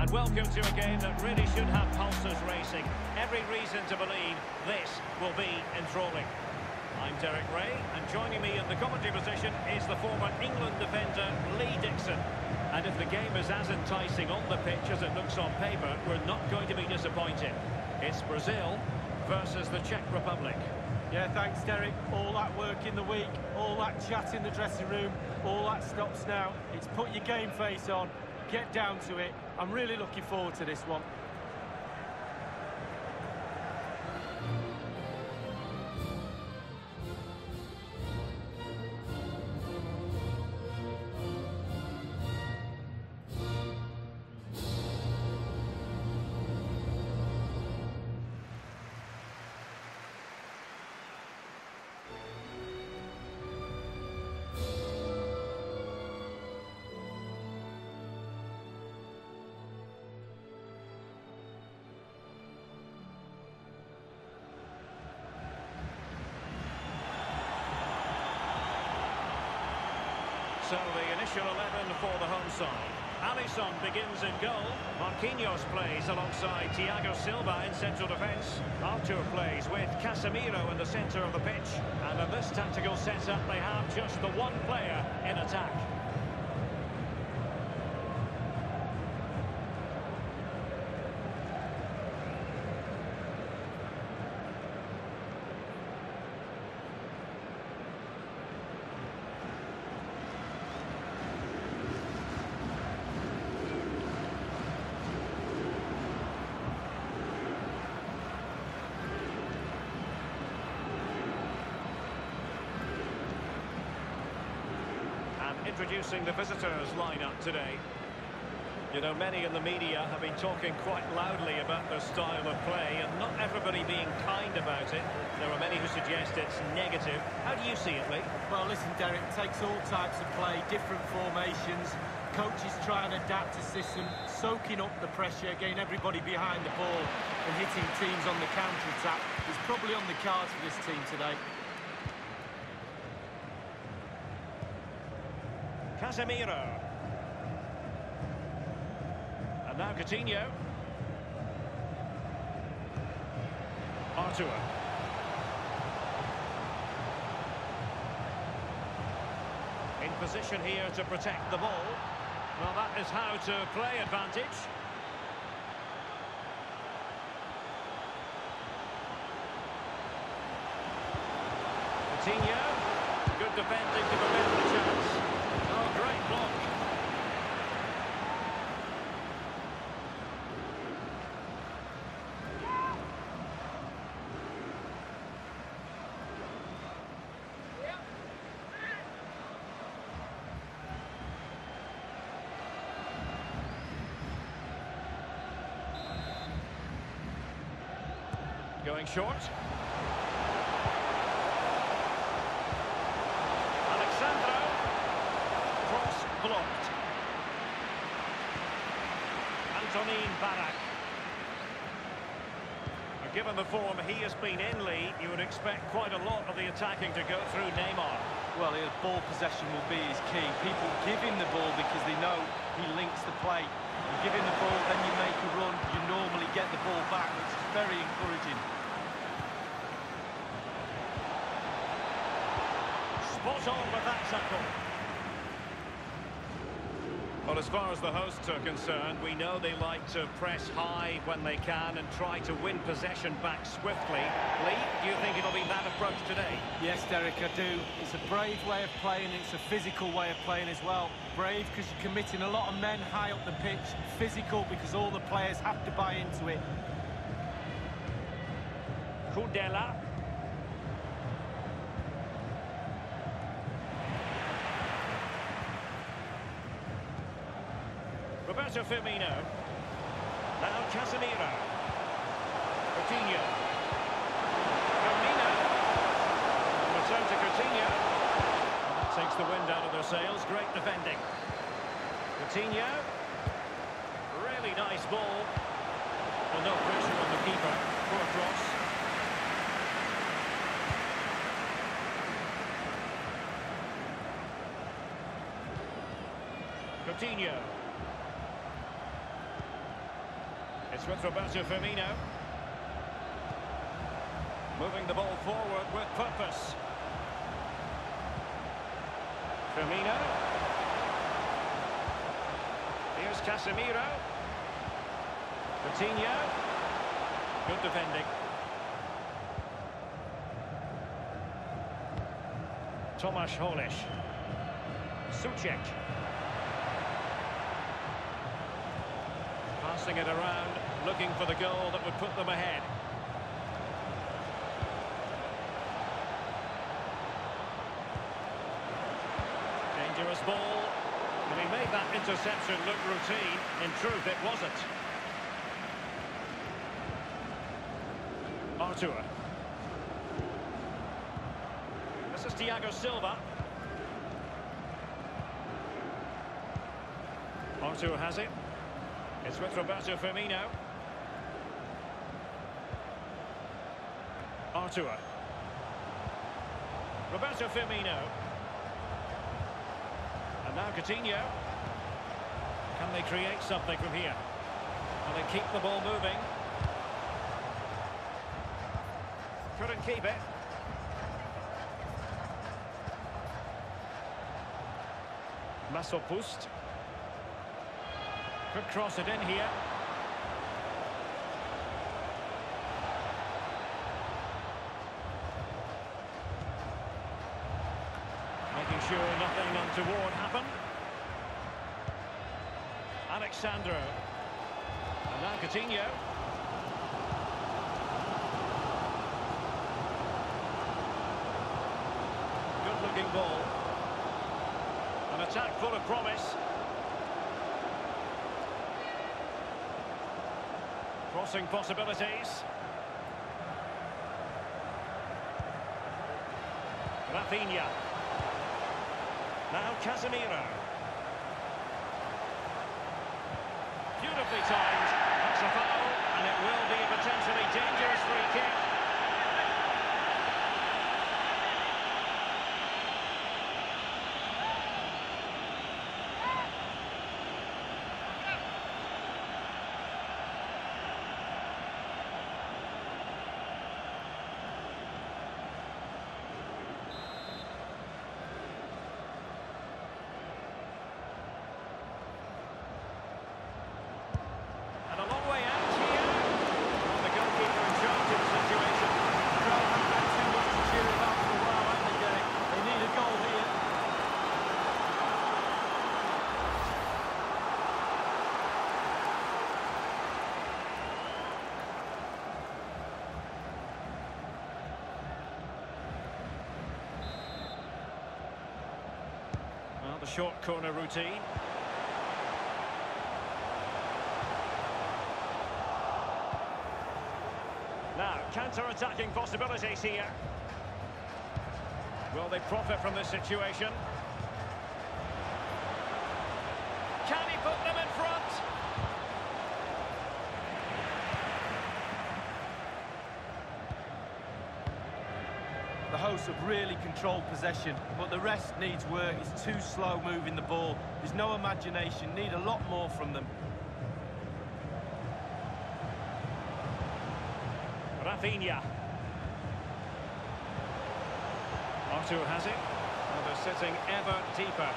and welcome to a game that really should have pulses racing. Every reason to believe this will be enthralling. I'm Derek Ray, and joining me in the commentary position is the former England defender Lee Dixon. And if the game is as enticing on the pitch as it looks on paper, we're not going to be disappointed. It's Brazil versus the Czech Republic. Yeah, thanks, Derek. All that work in the week, all that chat in the dressing room, all that stops now. It's put your game face on, get down to it. I'm really looking forward to this one. So the initial 11 for the home side. Alisson begins in goal. Marquinhos plays alongside Thiago Silva in central defence. Arthur plays with Casemiro in the centre of the pitch. And in this tactical setup, they have just the one player in attack. Introducing the visitors lineup today. You know, many in the media have been talking quite loudly about their style of play, and not everybody being kind about it. There are many who suggest it's negative. How do you see it, Lee? Well, listen, Derek, it takes all types of play, different formations. Coaches try and adapt a system, soaking up the pressure, getting everybody behind the ball and hitting teams on the counter-attack. It's probably on the cards for this team today. Casemiro. And now Coutinho. Arthur. In position here to protect the ball. Well, that is how to play advantage. Coutinho. Good defending to prevent the chance. Oh, great block. Going short. Blocked. Antonin Barak. Given the form he has been in, Lee, you would expect quite a lot of the attacking to go through Neymar. Well, his ball possession will be his key. People give him the ball because they know he links the play. You give him the ball, then you make a run, you normally get the ball back, which is very encouraging. Spot on with that tackle. Well, as far as the hosts are concerned, we know they like to press high when they can and try to win possession back swiftly. Lee, do you think it'll be that approach today? Yes, Derek, I do. It's a brave way of playing, it's a physical way of playing as well. Brave because you're committing a lot of men high up the pitch. Physical because all the players have to buy into it. Kudela. Roberto Firmino. Now Casemiro. Coutinho. Firmino. Return to Coutinho. And that takes the wind out of their sails. Great defending. Coutinho. Really nice ball. And no pressure on the keeper. Poor cross. Coutinho. It's with Roberto Firmino. Moving the ball forward with purpose. Firmino. Here's Casemiro. Coutinho. Good defending. Tomasz Holisz. Souček. Passing it around, looking for the goal that would put them ahead. Dangerous ball. And he made that interception look routine. In truth, it wasn't. Arthur. This is Thiago Silva. Arthur has it. It's with Roberto Firmino. Arthur. Roberto Firmino. And now Coutinho. Can they create something from here? Can they keep the ball moving? Couldn't keep it. Masopust. Could cross it in here. Making sure nothing untoward happened. Alexandro. And now Coutinho. Good-looking ball. An attack full of promise. Crossing possibilities. Rafinha. Now Casemiro. Beautifully timed. That's a foul, and it will be a potentially dangerous free kick. The short corner routine. Now, counter-attacking possibilities here. Will they profit from this situation? Can he put them in front? The hosts have really controlled possession, but the rest needs work. It's too slow moving the ball. There's no imagination. Need a lot more from them. Rafinha. Arthur has it. And they're sitting ever deeper.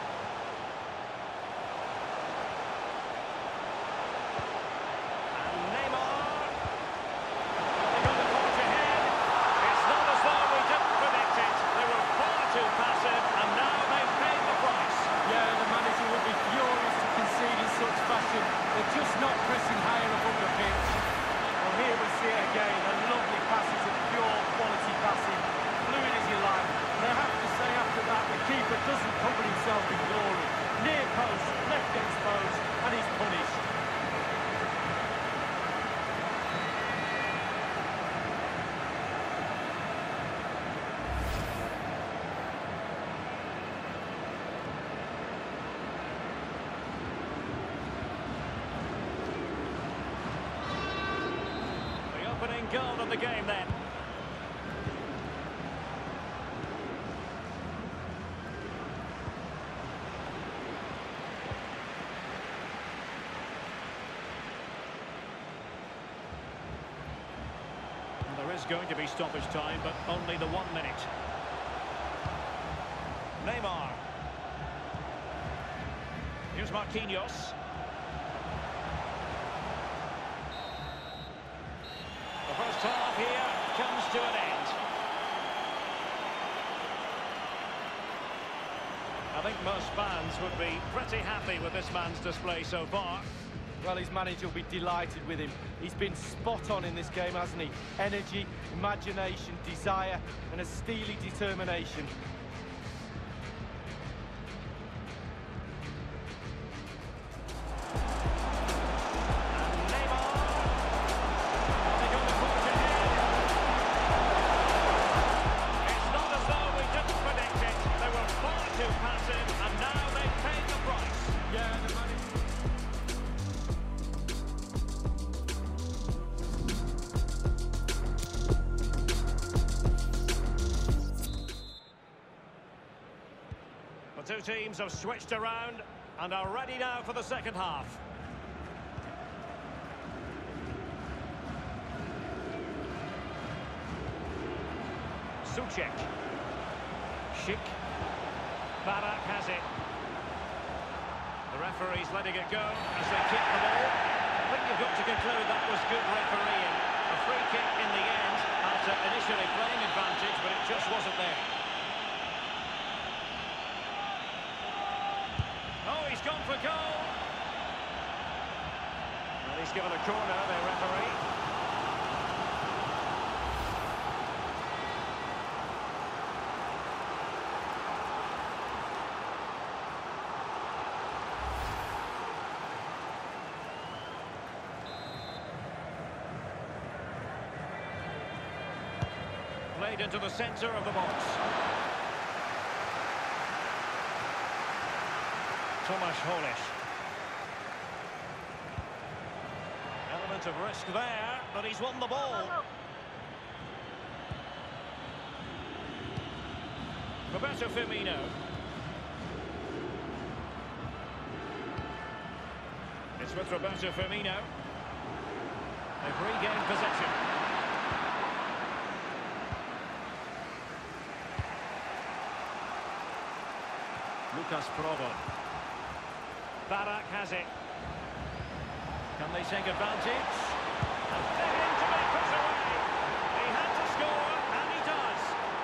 They're just not pressing higher up on the pitch. Well, here we see it again. A lovely passes of pure quality passing. Fluid as you like. They have to say after that the keeper doesn't cover himself in glory. Near post, left exposed, and he's punished. Goal of the game then. It's going to be stoppage time, but only the 1 minute. Neymar. Here's Marquinhos. The first half here comes to an end. I think most fans would be pretty happy with this man's display so far. Well, his manager will be delighted with him. He's been spot on in this game, hasn't he? Energy, imagination, desire, and a steely determination. The two teams have switched around and are ready now for the second half. Souček. Schick. Barak has it. The referee's letting it go as they kick the ball. I think you've got to conclude that was good refereeing. A free kick in the end after initially playing advantage, but it just wasn't there. Oh, he's gone for goal. And he's given a corner, the referee. Played into the centre of the box. Tomasz Holeš. Element of risk there, but he's won the ball. Roberto Firmino. It's with Roberto Firmino. They've regained possession. Lucas Provo. Barak has it. Can they take advantage? And they're in to make this away. He had to score, and he does.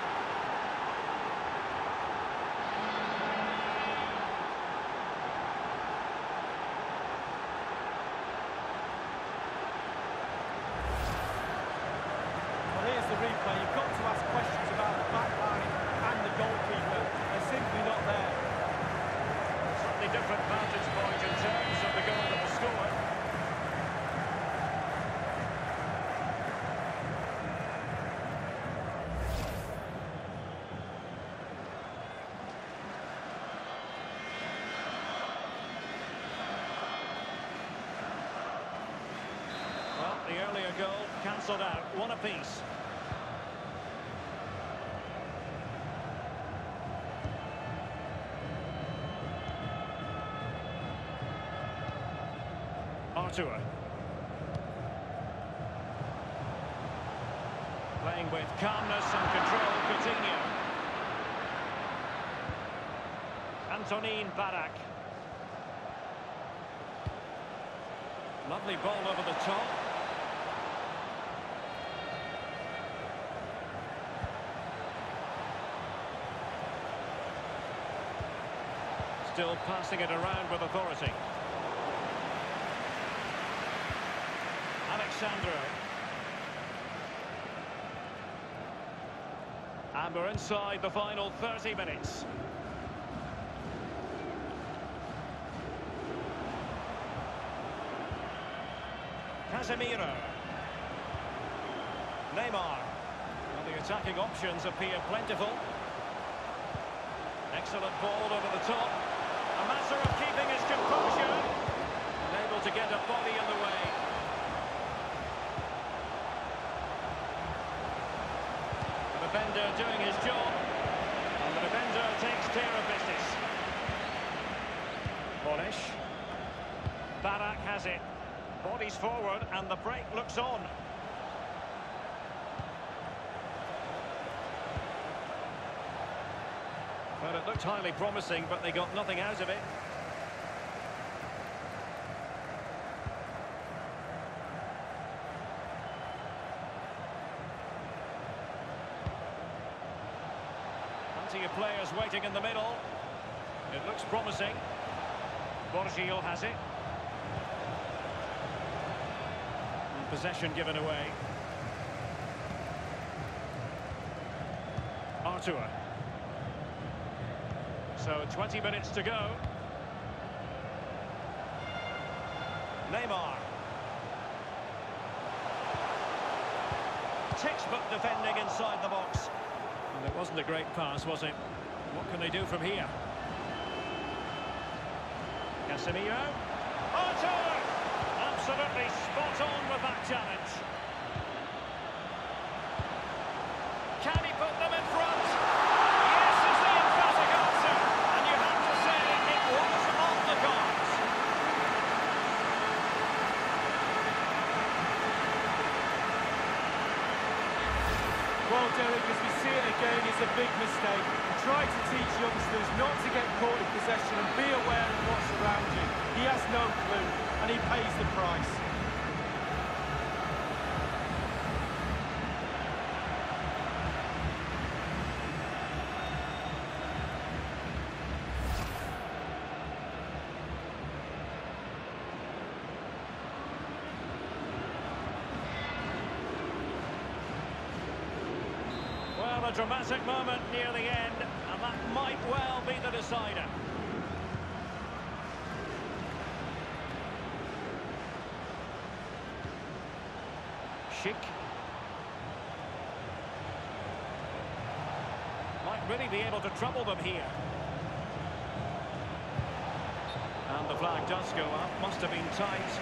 Well, here's the replay. You've got to ask questions about the back line and the goalkeeper. They're simply not there. Different vantage point in terms of the goal that was scored. Well, the earlier goal cancelled out, one apiece. Artur. Playing with calmness and control, Coutinho. Antonin Barak. Lovely ball over the top. Still passing it around with authority. Alexandro. And we're inside the final 30 minutes. Casemiro. Neymar. Well, the attacking options appear plentiful. Excellent ball over the top. A matter of keeping his composure. Unable to get a body in the way. The defender doing his job. And the defender takes care of business. Holeš. Barak has it. Bodies forward and the break looks on. Well, it looked highly promising, but they got nothing out of it. Plenty of players waiting in the middle. It looks promising. Borgio has it. And possession given away. Artur. So 20 minutes to go. Neymar. Textbook defending inside the box. And it wasn't a great pass, was it? What can they do from here? Casemiro. Artur! Absolutely spot on with that challenge. Can he put them in front? Yes is the emphatic answer. And you have to say it was on the cards. Well, Derek, as we see it again, it's a big mistake. Try to teach youngsters not to get caught in possession and be aware of what's around you. He has no clue, and he pays the price. Well, a dramatic moment near the end, and that might well be the decider. Schick. Might really be able to trouble them here. And the flag does go up. Must have been tight.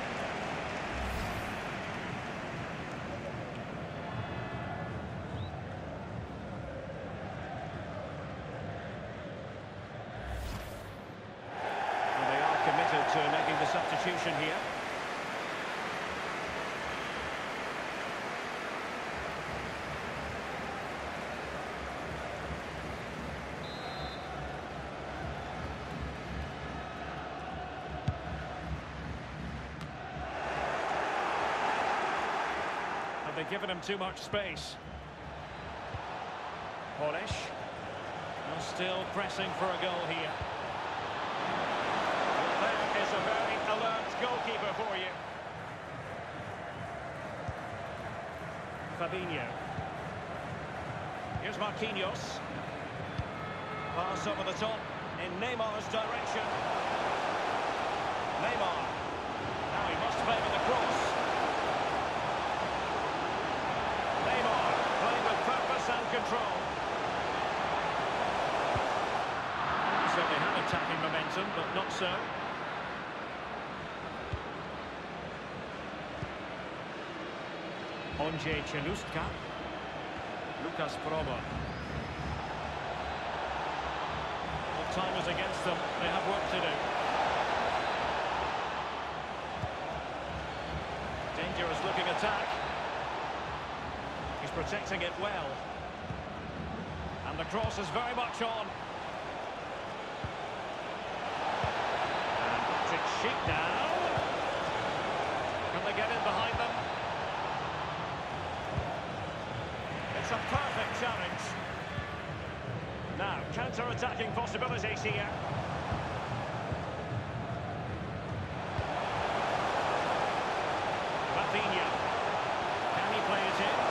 Committed to making the substitution here. Have they given him too much space? Polish. Still pressing for a goal here. There is a very alert goalkeeper for you. Fabinho. Here's Marquinhos. Pass over the top in Neymar's direction. Neymar. Now he must favour the cross. Neymar playing with purpose and control. So they had attacking momentum, but not so. Ondrej Czelustka. Lukas Promo. Well, time is against them. They have work to do. Dangerous looking attack. He's protecting it well. And the cross is very much on. And Patrick Schick now. Can they get in behind them? It's a perfect challenge. Now, counter-attacking possibilities here. Rafinha. Can he play it in?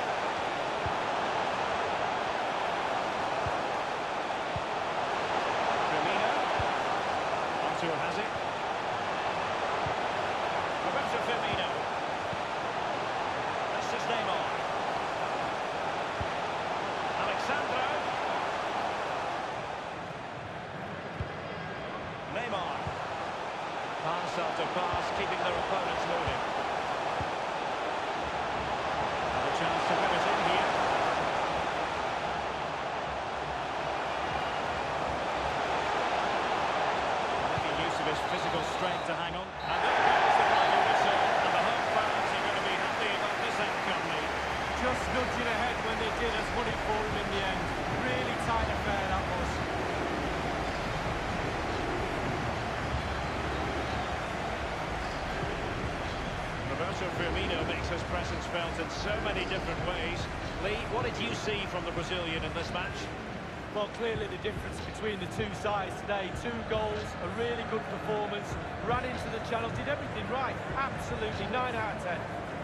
Firmino. Artur has it. Roberto Firmino. This is Neymar. Alexandro. Neymar. Pass after pass, keeping their opponents moving. Another chance to win it in here. Making use of his physical strength to hang on. And there goes the final whistle. And the home fans are going to be happy about this outcome, Lee. Just nudging ahead when they did has won it for him in the end. Really tight affair that was. Roberto Firmino makes his presence felt in so many different ways. Lee, what did you see from the Brazilian in this match? Well, clearly the difference between the two sides today. 2 goals, a really good performance, ran into the channel, did everything right. Absolutely, 9 out of 10.